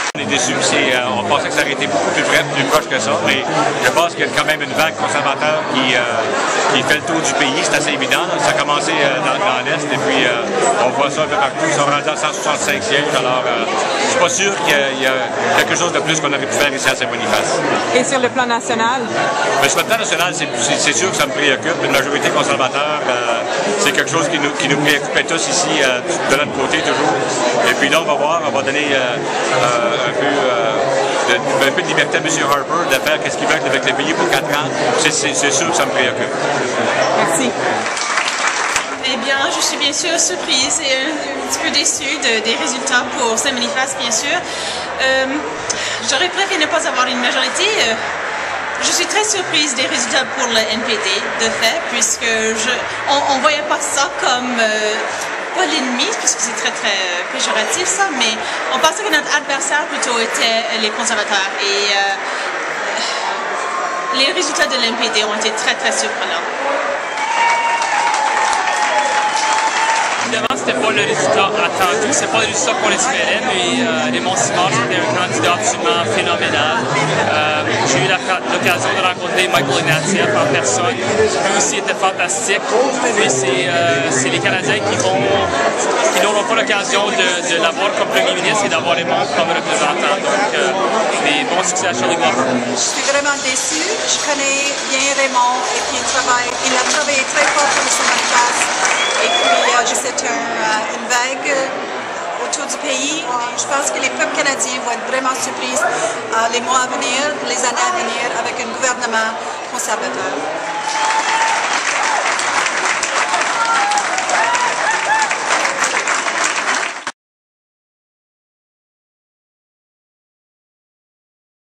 On est déçus, on pensait que ça aurait été beaucoup plus près, plus proche que ça, mais je pense qu'il y a quand même une vague conservateur qui fait le tour du pays, c'est assez évident. Ça a commencé dans l'Est et puis on voit ça un peu partout. Ils sont rendus à 165 sièges, alors je suis pas sûr qu'il y a quelque chose de plus qu'on aurait pu faire ici à Saint-Boniface. Et sur le plan national? Mais sur le plan national, c'est sûr que ça me préoccupe. Une majorité conservateur, c'est quelque chose qui nous préoccupait tous ici, de notre côté toujours. Et puis là, on va voir, on va donner un peu de liberté à M. Harper de faire ce qu'il veut avec le pays pour 4 ans. C'est sûr que ça me préoccupe. Merci. Eh bien, je suis bien sûr surprise et un petit peu déçue des résultats pour Saint-Boniface, bien sûr. J'aurais préféré ne pas avoir une majorité. Je suis très surprise des résultats pour le NPD, de fait, puisque on ne voyait pas ça comme pas l'ennemi, puisque c'est très péjoratif ça, mais on pensait que notre adversaire plutôt était les conservateurs. Et les résultats de l'NPD ont été très surprenants. Évidemment, c'était pas le résultat attendu, c'est pas le résultat qu'on espérait, mais Raymond Simard, c'était un candidat absolument phénoménal. J'ai eu l'occasion de rencontrer Michael Ignatieff en personne. Lui aussi était fantastique. Puis c'est les Canadiens qui n'auront pas l'occasion de l'avoir comme premier ministre et d'avoir Raymond comme représentant. Donc, des bons succès à Charlie-Glover. Je suis vraiment déçue. Je connais bien Raymond et puis il a travaillé très fort pour le Saint-Boniface. Et puis, c'est une vague autour du pays. Et je pense que les peuples canadiens vont être vraiment surpris les mois à venir, les années à venir, avec un gouvernement conservateur.